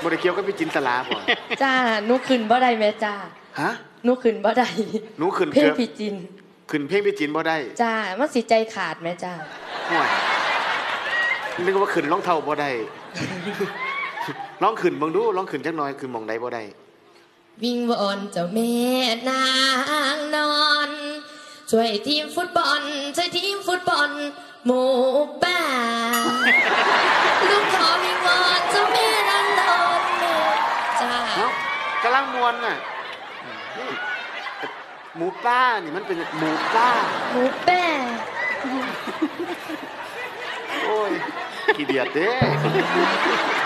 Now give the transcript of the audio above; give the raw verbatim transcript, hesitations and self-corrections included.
บ่ได้เกี่ยวกับพี่จินตลาบ่จ้าหนูขึ้นบ่ได้แม่จ้าฮะหนูขึ้นบ่ได้หนูขึ้นเพลงพี่จินขึ้นเพลงพี่จินบ่ได้จ้ามันสิใจขาดแม่จ้าห่วยนึกว่าขึ้นร้องเท่าบ่ได้ร้องขึ้นเบิ่งดูร้องขึ้นจักหน่อยขึ้นมองใดบ่ได้วิงวอนเจ้าแม่นางนอนช่วยทีมฟุตบอลช่วยทีมฟุตบอลหมู่บ้านลูกขอวิงวอนเจ้าแม่นางนอนจ้ากำลังมวนน่ะหมูป้านี่มันเป็นหมูป้าหมูแป้โอ้ยขี้เดียดเด้